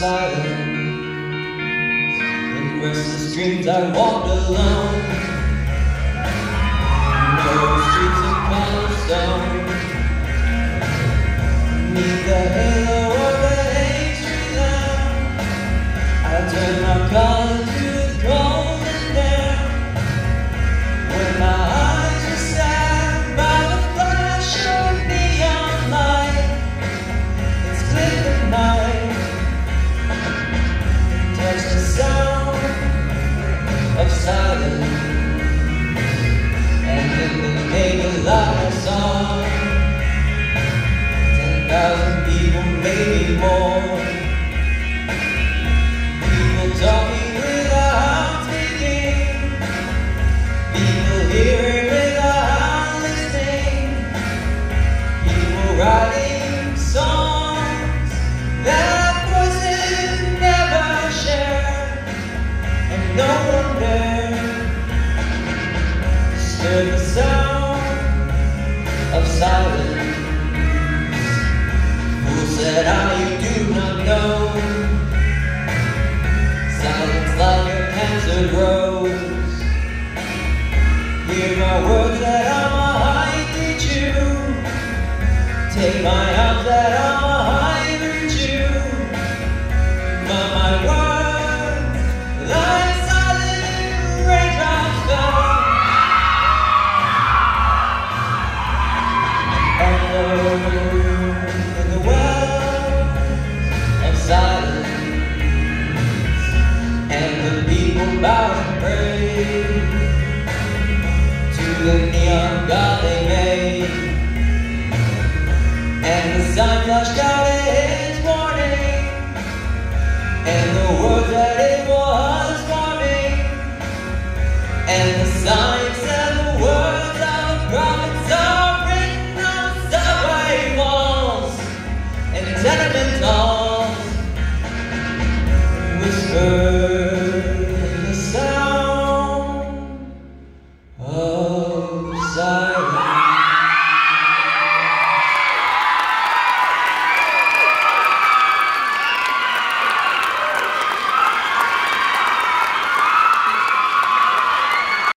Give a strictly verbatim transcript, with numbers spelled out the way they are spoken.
silence. In restless dreams I walked alone. Narrow streets of cobblestone. Beneath the halo of the hay tree lamp, I turned my collar to the cold and damp. When my eyes were stabbed by the flash of neon light, it's clear the night touched the sound of silence. And in the naked light I saw ten thousand people, maybe more. People talking without speaking, people hearing without listening, people writing songs that voices never share, and no one dared disturb the sound of silence. Who said I, you do not know? Silence like a cancer grows. Hear my words that I might teach you. Take my arms that I